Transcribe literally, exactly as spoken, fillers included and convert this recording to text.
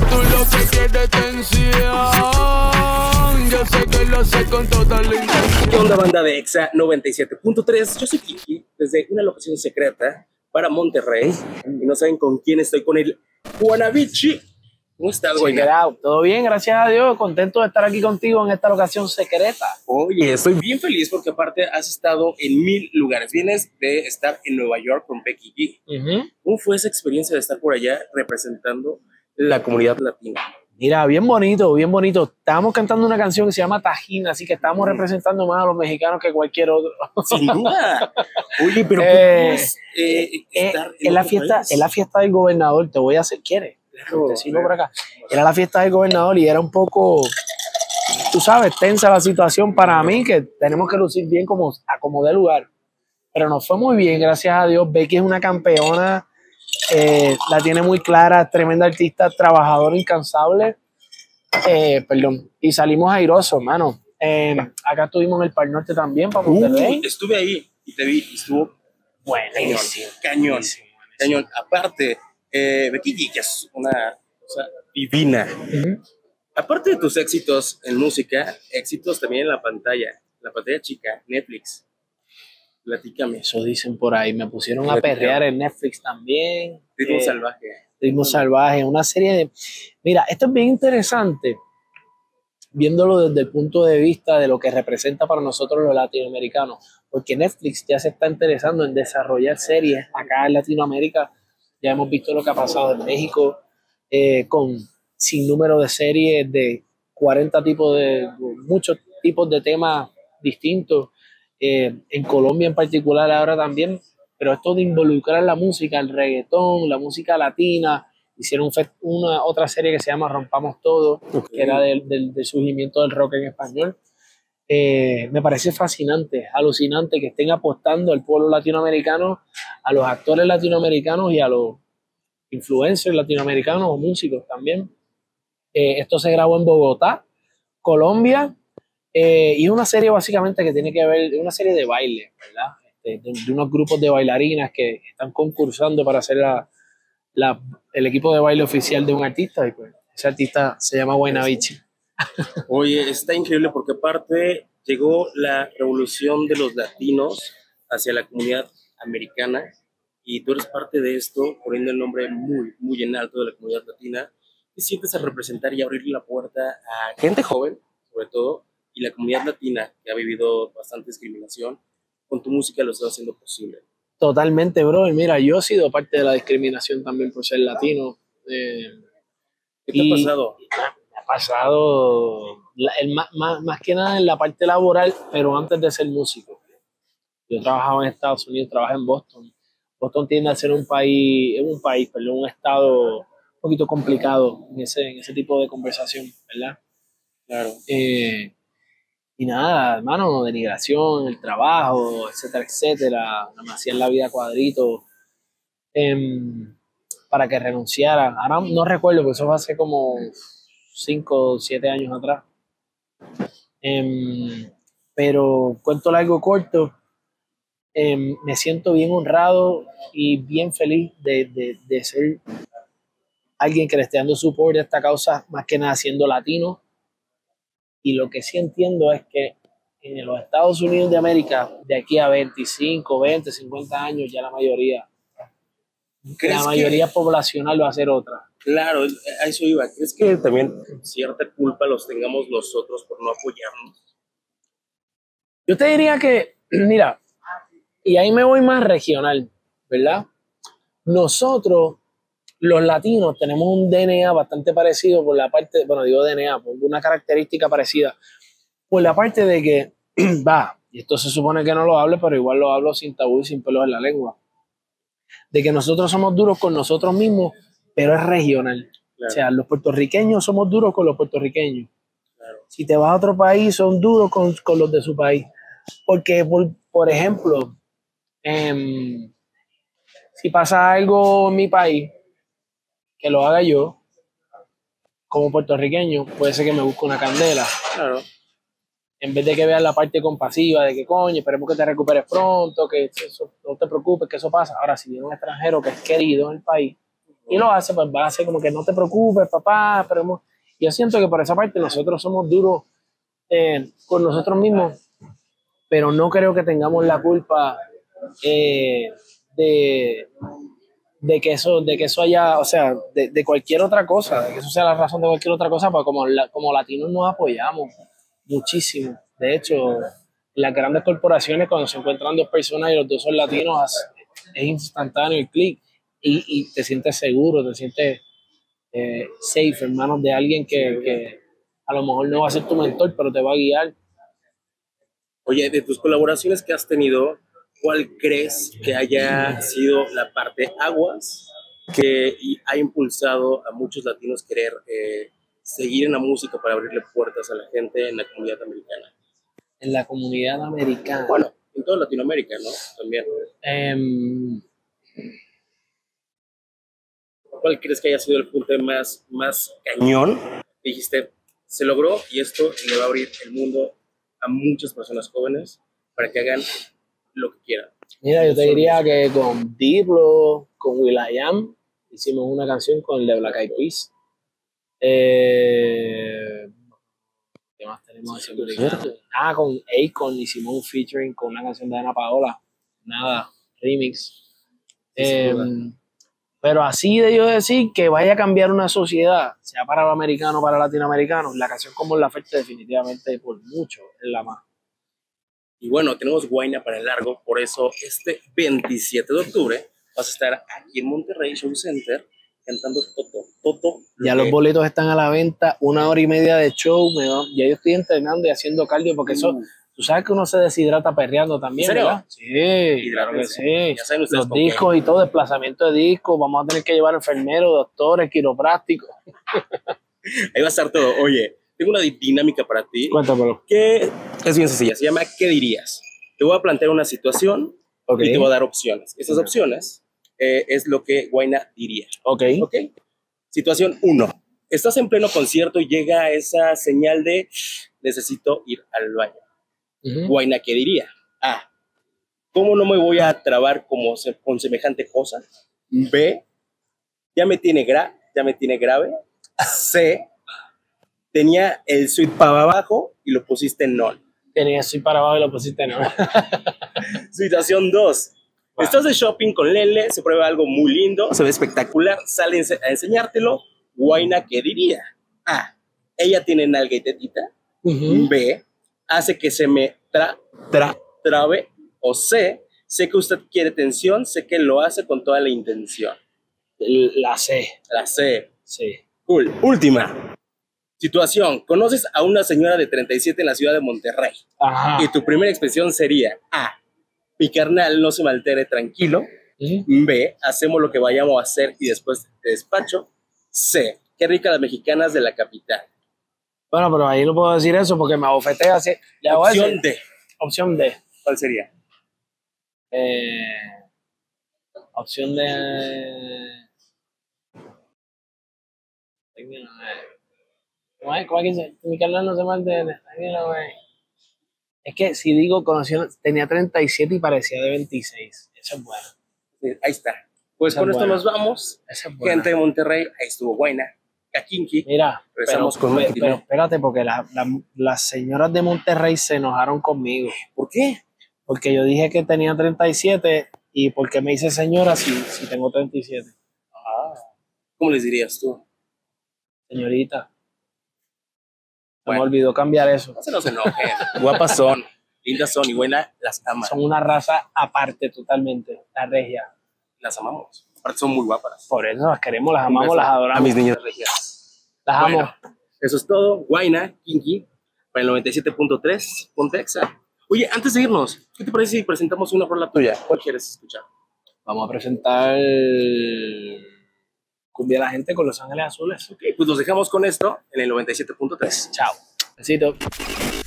Tú lo que quieres tensión, yo sé que lo sé con toda la intención. ¿Qué onda, banda de Exa noventa y siete punto tres? Yo soy Kiki, desde una locación secreta para Monterrey. Y no saben con quién estoy, con el Juanavichi. ¿Cómo estás, güey? Todo bien, gracias a Dios. Contento de estar aquí contigo en esta locación secreta. Oye, estoy bien feliz porque aparte has estado en mil lugares. Vienes de estar en Nueva York con Becky G. Uh-huh. ¿Cómo fue esa experiencia de estar por allá representando la comunidad latina? Mira, bien bonito, bien bonito. Estábamos cantando una canción que se llama Tajín, así que estábamos representando más a los mexicanos que cualquier otro. Sin duda. Oye, pero eh, es, eh, estar eh, en, la fiesta, en la fiesta del gobernador, te voy a hacer, ¿quieres? Claro, Decirlo por acá. Era la fiesta del gobernador y era un poco, tú sabes, tensa la situación para mí, que tenemos que lucir bien como a como de lugar. Pero nos fue muy bien, gracias a Dios. Becky es una campeona, eh, la tiene muy clara, tremenda artista, trabajadora incansable. Eh, perdón, y salimos airosos, mano. Eh, acá estuvimos en el Pal Norte también, para Monterrey. Uh, estuve ahí y te vi, y estuvo buenísimo. Cañón, buenísimo, buenísimo. cañón. Aparte, eh, Becky G, que es una cosa divina. Uh-huh. Aparte de tus éxitos en música, éxitos también en la pantalla, la pantalla chica, Netflix. Platícame. Eso dicen por ahí. Me pusieron Platícame. a perrear en Netflix también. Ritmo eh, salvaje. Ritmo salvaje, una serie de... Mira, esto es bien interesante, viéndolo desde el punto de vista de lo que representa para nosotros los latinoamericanos, porque Netflix ya se está interesando en desarrollar series acá en Latinoamérica. Ya hemos visto lo que ha pasado en México, eh, con sin número de series de cuarenta tipos de, muchos tipos de temas distintos, eh, en Colombia en particular ahora también, pero esto de involucrar la música, el reggaetón, la música latina. Hicieron una otra serie que se llama Rompamos Todo, okay, que era del, del, del surgimiento del rock en español. Eh, me parece fascinante, alucinante que estén apostando al pueblo latinoamericano, a los actores latinoamericanos y a los influencers latinoamericanos o músicos también. Eh, esto se grabó en Bogotá, Colombia, eh, y es una serie básicamente que tiene que ver, una serie de baile, ¿verdad? De, de, de unos grupos de bailarinas que están concursando para hacer la, la, el equipo de baile oficial de un artista, y pues ese artista se llama Juanavichi. Oye, está increíble porque aparte llegó la revolución de los latinos hacia la comunidad americana y tú eres parte de esto, poniendo el nombre muy, muy en alto de la comunidad latina. ¿Te sientes a representar y abrirle la puerta a gente joven, sobre todo, y la comunidad latina que ha vivido bastante discriminación? Con tu música lo estás haciendo posible. Totalmente, bro. Mira, yo he sido parte de la discriminación también por ser latino. Eh, ¿Qué te ha pasado? Me ha pasado la, el, más, más, más que nada en la parte laboral, pero antes de ser músico. Yo trabajaba en Estados Unidos, trabajé en Boston. Boston tiende a ser un país, un país, perdón, un estado un poquito complicado en ese, en ese tipo de conversación, ¿verdad? Claro. Eh, y nada, hermano, denigración, el trabajo, etcétera, etcétera. Me hacían la vida cuadrito eh, para que renunciara. Ahora no recuerdo, porque eso fue hace como cinco o siete años atrás. Eh, pero cuento largo corto, eh, me siento bien honrado y bien feliz de, de, de ser alguien que le esté dando support a esta causa, más que nada siendo latino. Y lo que sí entiendo es que en los Estados Unidos de América, de aquí a veinticinco, veinte, cincuenta años, ya la mayoría, la mayoría que, poblacional va a ser otra. Claro, a eso iba. ¿Crees que también cierta culpa los tengamos nosotros por no apoyarnos? Yo te diría que, mira, y ahí me voy más regional, ¿verdad? Nosotros, los latinos, tenemos un D N A bastante parecido por la parte, bueno, digo D N A, por una característica parecida, por la parte de que, va, y esto se supone que no lo hable, pero igual lo hablo sin tabú y sin pelos en la lengua, de que nosotros somos duros con nosotros mismos, pero es regional. Claro. O sea, los puertorriqueños somos duros con los puertorriqueños. Claro. Si te vas a otro país, son duros con, con los de su país. Porque, por, por ejemplo, eh, si pasa algo en mi país, que lo haga yo, como puertorriqueño, puede ser que me busque una candela. Claro. En vez de que vean la parte compasiva de que, coño, esperemos que te recuperes pronto, que eso, no te preocupes, que eso pasa. Ahora, si viene un extranjero que es querido en el país, y lo hace, pues va a hacer como que no te preocupes, papá, pero yo siento que por esa parte nosotros somos duros eh, con nosotros mismos, pero no creo que tengamos la culpa eh, de, de, que eso, de que eso haya, o sea, de, de cualquier otra cosa, de que eso sea la razón de cualquier otra cosa, porque como, la, como latinos nos apoyamos muchísimo. De hecho, las grandes corporaciones, cuando se encuentran dos personas y los dos son latinos, es instantáneo el clic y, y te sientes seguro, te sientes eh, safe en manos de alguien que, que a lo mejor no va a ser tu mentor, pero te va a guiar. Oye, de tus colaboraciones que has tenido, ¿cuál crees que haya sido la parte aguas que ha impulsado a muchos latinos querer eh, seguir en la música para abrirle puertas a la gente en la comunidad americana? En la comunidad americana. Bueno, en toda Latinoamérica, ¿no? También. Um, ¿Cuál crees que haya sido el punto más, más cañón? Dijiste, se logró y esto le va a abrir el mundo a muchas personas jóvenes para que hagan lo que quieran. Mira, yo te diría que con Diplo, con will.i.am, hicimos una canción con el de Black Eyed Peas. Eh, ¿Qué más tenemos haciendo? Ah, con Akon hicimos un featuring con una canción de Ana Paola. Nada, remix. Eh, pero así de yo decir que vaya a cambiar una sociedad, sea para los americanos o para los latinoamericanos, la canción como la Ferte definitivamente por mucho es la más. Y bueno, tenemos Guayna para el largo, por eso este veintisiete de octubre vas a estar aquí en Monterrey Show Center cantando Toto. Toto. Ya los boletos están a la venta, una hora y media de show, me va, ya yo estoy entrenando y haciendo cardio porque eso, uh. tú sabes que uno se deshidrata perreando también, ¿verdad? Sí, claro que sí. Ya saben ustedes los discos qué. Y todo, desplazamiento de discos, vamos a tener que llevar enfermeros, doctores, quiroprácticos. Ahí va a estar todo. Oye, tengo una dinámica para ti. Cuéntamelo. Que es bien sencilla, se llama ¿qué dirías? Te voy a plantear una situación okay. y te voy a dar opciones. Esas okay. opciones eh, es lo que Guayna diría. Ok. Ok. Situación uno. Estás en pleno concierto y llega esa señal de necesito ir al baño. Uh-huh. Guayna, ¿qué diría? A. ¿Cómo no me voy a trabar como se, con semejante cosa? B. Ya me tiene, gra, ya me tiene grave. C. Tenía el suite para abajo y lo pusiste en non. Tenía el suite para abajo y lo pusiste en non. Situación dos. Wow. Estás de shopping con Lele, se prueba algo muy lindo, se ve espectacular, sale a enseñártelo. Guayna, ¿qué diría? A. Ella tiene nalga y tetita. Uh-huh. B. Hace que se me tra, tra, trabe. O C. Sé que usted quiere tensión, sé que lo hace con toda la intención. La C. La C. Sí. Cool. Última. Situación, conoces a una señora de treinta y siete en la ciudad de Monterrey. Ajá. Y tu primera expresión sería A. Mi carnal, no se me altere, tranquilo. ¿Sí? B. Hacemos lo que vayamos a hacer y después te despacho. C. Qué ricas las mexicanas de la capital. Bueno, pero ahí no puedo decir eso porque me abofetea así. Opción D. Opción D. ¿Cuál sería? Eh, opción D. ¿Cómo es que mi carnal no se mantiene? Es que si digo, conoció, tenía treinta y siete y parecía de veintiséis. Eso es bueno. Sí, ahí está. Pues Esa con esto buena. Nos vamos. Es Gente de Monterrey, ahí estuvo Guayna. Kakinki. Mira, pero, con pero, pero espérate, porque la, la, las señoras de Monterrey se enojaron conmigo. ¿Por qué? Porque yo dije que tenía treinta y siete y porque me hice señora si, si tengo treinta y siete. Ah. ¿Cómo les dirías tú? Señorita. Bueno, me olvidó cambiar eso. No se nos enojen. Guapas son, lindas son y buenas las aman. Son una raza aparte totalmente, la regia. Las amamos. Aparte son muy guapas. Por eso las queremos, las amamos, las adoramos. A mis niñas regias. Las bueno, amo. Eso es todo. Guayna, Kinky, para el noventa y siete punto tres, Pontexa. Oye, antes de irnos, ¿qué te parece si presentamos una rola tuya? ¿Cuál quieres escuchar? Vamos a presentar Cumbia a la gente con Los Ángeles Azules. Ok, pues los dejamos con esto en el noventa y siete punto tres. Chao. Besito.